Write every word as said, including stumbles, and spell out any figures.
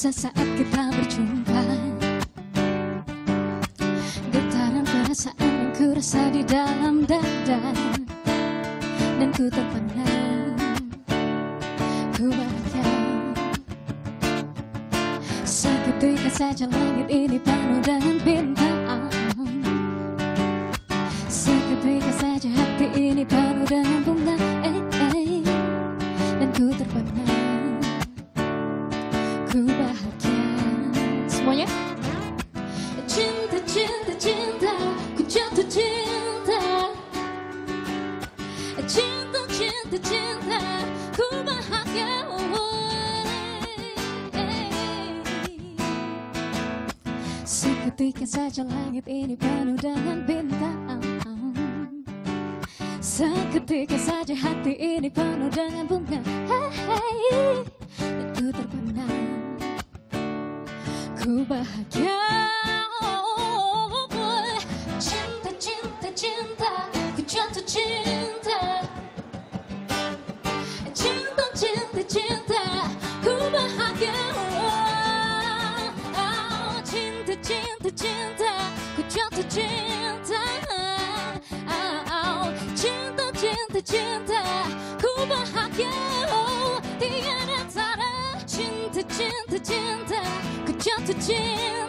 Sesaat kita berjumpa, getaran perasaan yang ku rasa di dalam dada, dan ku terpana, ku bahagia. Seketika saja langit ini penuh dengan bintang, seketika saja hati ini penuh dengan bunga, eh, eh, dan ku terpana, ku bahagia. Semuanya. Cinta, cinta, cinta, ku jatuh cinta. Cinta, cinta, cinta, ku bahagia. Seketika saja langit ini penuh dengan bintang, seketika saja hati ini penuh dengan bunga, hey, hey. Dan ku terpana, ku bahagia. Cinta, cinta, cinta, ku jatuh cinta. Cinta, cinta, cinta, ku bahagia. Cinta, cinta, cinta, ku jatuh cinta. Cinta, cinta, cinta, ku bahagia. Tiada tara. Cinta, cinta, cinta, ku jatuh cinta.